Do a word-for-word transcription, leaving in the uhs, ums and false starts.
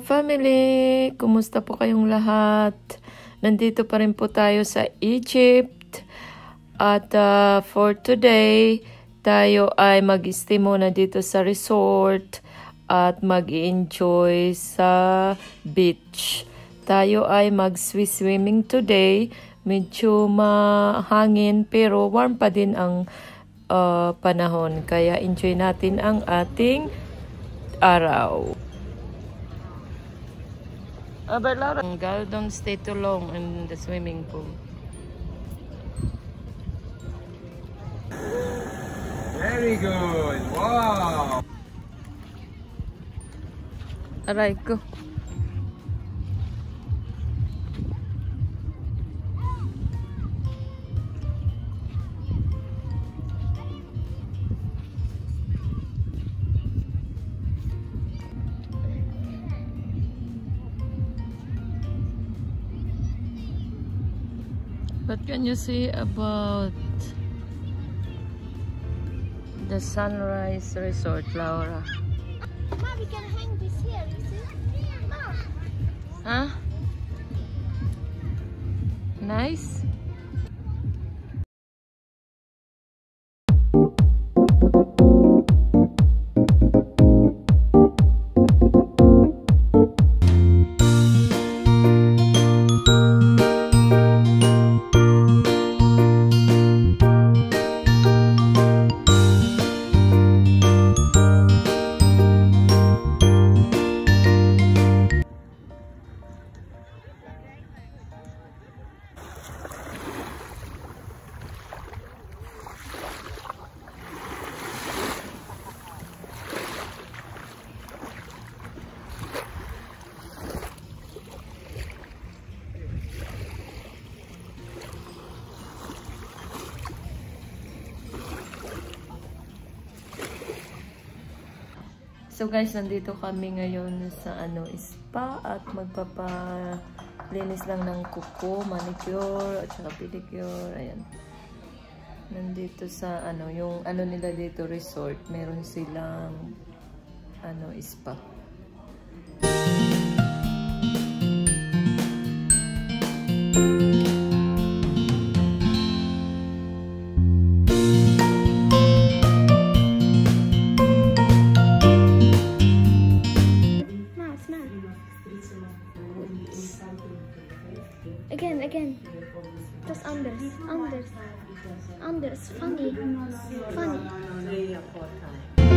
Ka-family! Kumusta po kayong lahat? Nandito pa rin po tayo sa Egypt. At uh, for today, tayo ay mag-stay muna dito sa resort at mag-enjoy sa beach. Tayo ay mag-swimming today. Medyo mahangin pero warm pa din ang uh, panahon. Kaya enjoy natin ang ating araw. Uh, but Laura, girl, don't stay too long in the swimming pool. Very good. Wow. Aray ko. What can you say about the Sunrise Resort, Laura? Mom, we can hang this here, you see? Mom. Huh? Nice? So guys, nandito kami ngayon sa ano spa at magpapalinis lang ng kuko, manicure at saka pedicure. Ayan. Nandito sa ano, yung ano nila dito resort, meron silang ano spa. Again, again. Just Anders, Anders, Anders. Funny, funny.